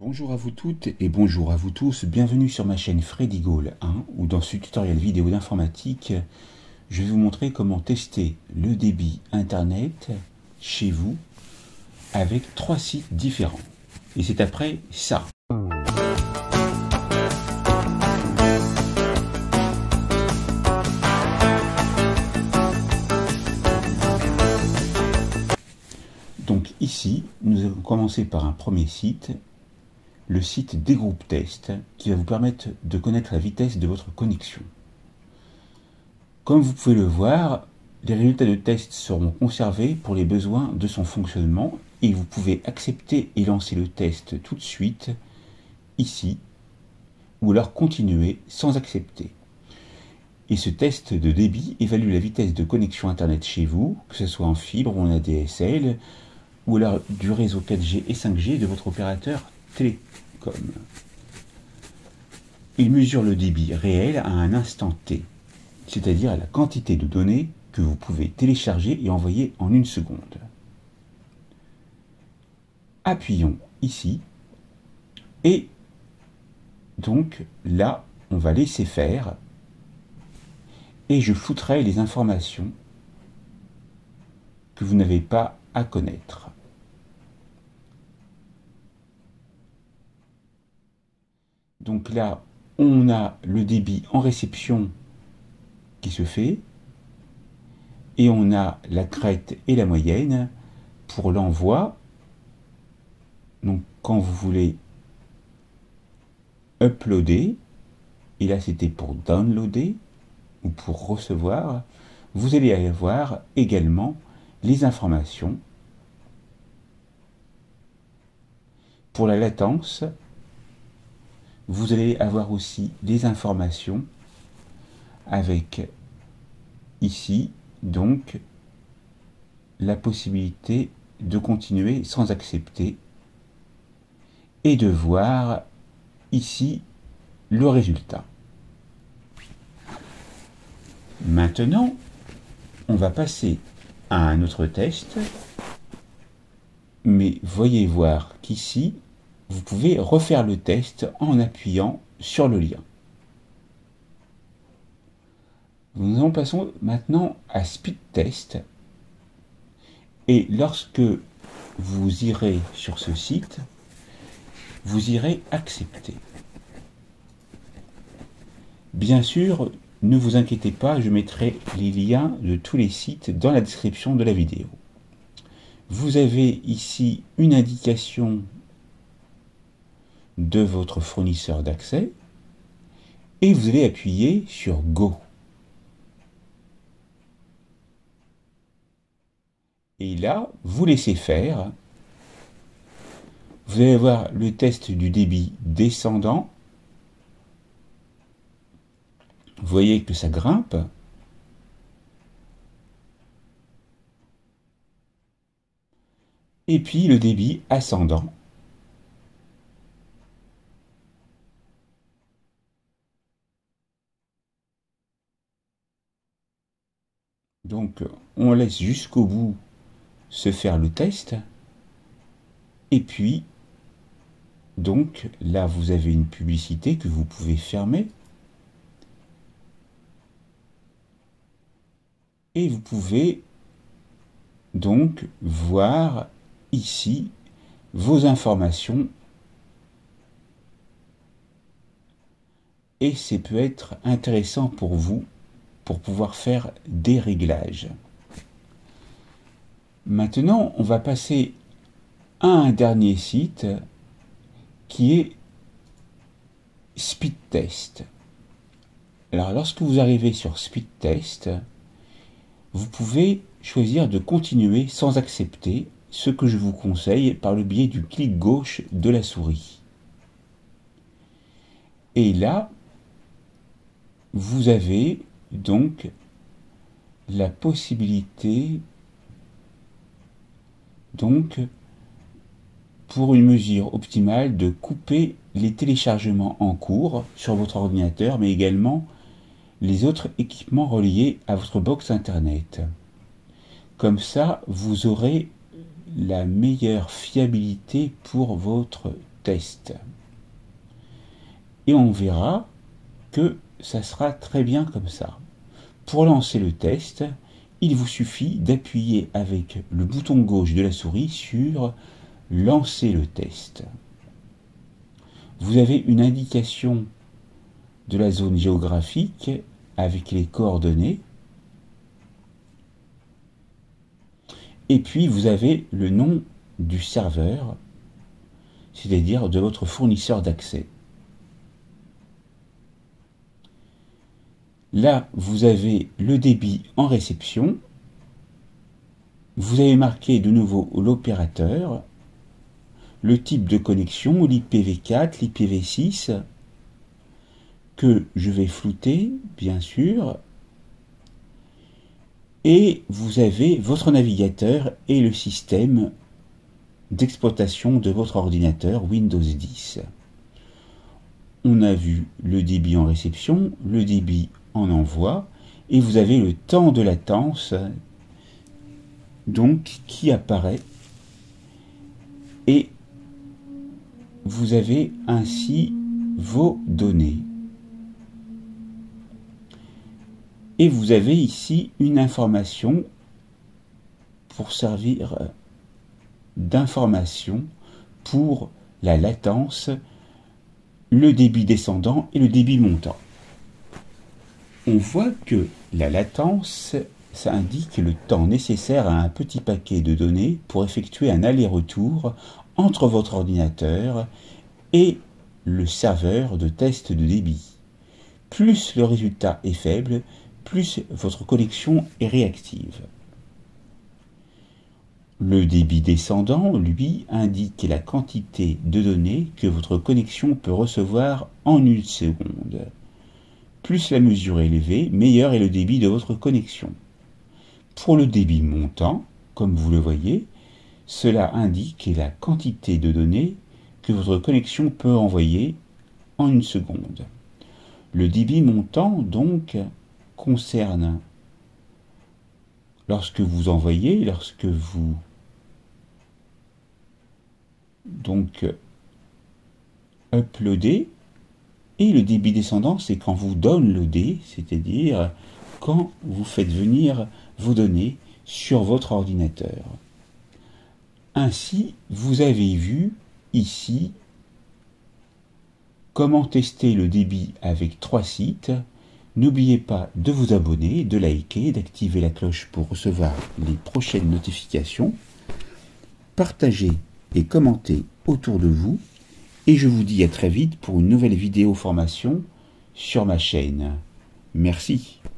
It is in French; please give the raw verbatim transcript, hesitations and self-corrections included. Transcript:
Bonjour à vous toutes et bonjour à vous tous, bienvenue sur ma chaîne Freddy Gall un, où dans ce tutoriel vidéo d'informatique, je vais vous montrer comment tester le débit internet chez vous avec trois sites différents. Et c'est après ça. Donc ici, nous allons commencer par un premier site, le site des groupes test, qui va vous permettre de connaître la vitesse de votre connexion. Comme vous pouvez le voir, les résultats de test seront conservés pour les besoins de son fonctionnement et vous pouvez accepter et lancer le test tout de suite, ici, ou alors continuer sans accepter. Et ce test de débit évalue la vitesse de connexion Internet chez vous, que ce soit en fibre ou en A D S L, ou alors du réseau quatre G et cinq G de votre opérateur télécom. Il mesure le débit réel à un instant T, c'est-à-dire la quantité de données que vous pouvez télécharger et envoyer en une seconde. Appuyons ici, et donc là, on va laisser faire, et je flouterai les informations que vous n'avez pas à connaître. Donc là, on a le débit en réception qui se fait, et on a la crête et la moyenne pour l'envoi. Donc quand vous voulez uploader, et là c'était pour downloader, ou pour recevoir, vous allez avoir également les informations pour la latence. Vous allez avoir aussi des informations avec ici donc la possibilité de continuer sans accepter et de voir ici le résultat. Maintenant, on va passer à un autre test, mais voyez voir qu'ici vous pouvez refaire le test en appuyant sur le lien. Nous en passons maintenant à Speed Test. Et lorsque vous irez sur ce site, vous irez accepter. Bien sûr, ne vous inquiétez pas, je mettrai les liens de tous les sites dans la description de la vidéo. Vous avez ici une indication de votre fournisseur d'accès et vous allez appuyer sur Go. Et là, vous laissez faire. Vous allez voir le test du débit descendant. Vous voyez que ça grimpe. Et puis le débit ascendant. Donc, on laisse jusqu'au bout se faire le test. Et puis, donc, là, vous avez une publicité que vous pouvez fermer. Et vous pouvez donc voir ici vos informations. Et ça peut être intéressant pour vous pour pouvoir faire des réglages. Maintenant, on va passer à un dernier site qui est Speed Test. Alors, lorsque vous arrivez sur Speed Test, vous pouvez choisir de continuer sans accepter, ce que je vous conseille par le biais du clic gauche de la souris. Et là, vous avez donc la possibilité donc pour une mesure optimale de couper les téléchargements en cours sur votre ordinateur, mais également les autres équipements reliés à votre box internet. Comme ça, vous aurez la meilleure fiabilité pour votre test. Et on verra que ça sera très bien comme ça. Pour lancer le test, il vous suffit d'appuyer avec le bouton gauche de la souris sur « Lancer le test ». Vous avez une indication de la zone géographique avec les coordonnées. Et puis vous avez le nom du serveur, c'est-à-dire de votre fournisseur d'accès. Là, vous avez le débit en réception. Vous avez marqué de nouveau l'opérateur, le type de connexion, l'I P v quatre, l'I P v six, que je vais flouter, bien sûr. Et vous avez votre navigateur et le système d'exploitation de votre ordinateur Windows dix. On a vu le débit en réception, le débit en envoi, et vous avez le temps de latence donc qui apparaît, et vous avez ainsi vos données. Et vous avez ici une information pour servir d'information pour la latence, le débit descendant et le débit montant. On voit que la latence, ça indique le temps nécessaire à un petit paquet de données pour effectuer un aller-retour entre votre ordinateur et le serveur de test de débit. Plus le résultat est faible, plus votre connexion est réactive. Le débit descendant, lui, indique la quantité de données que votre connexion peut recevoir en une seconde. Plus la mesure est élevée, meilleur est le débit de votre connexion. Pour le débit montant, comme vous le voyez, cela indique la quantité de données que votre connexion peut envoyer en une seconde. Le débit montant, donc, concerne lorsque vous envoyez, lorsque vous donc uploadez, et le débit descendant, c'est quand vous downloadez, c'est-à-dire quand vous faites venir vos données sur votre ordinateur. Ainsi, vous avez vu ici comment tester le débit avec trois sites. N'oubliez pas de vous abonner, de liker, d'activer la cloche pour recevoir les prochaines notifications. Partagez et commentez autour de vous. Et je vous dis à très vite pour une nouvelle vidéo formation sur ma chaîne. Merci.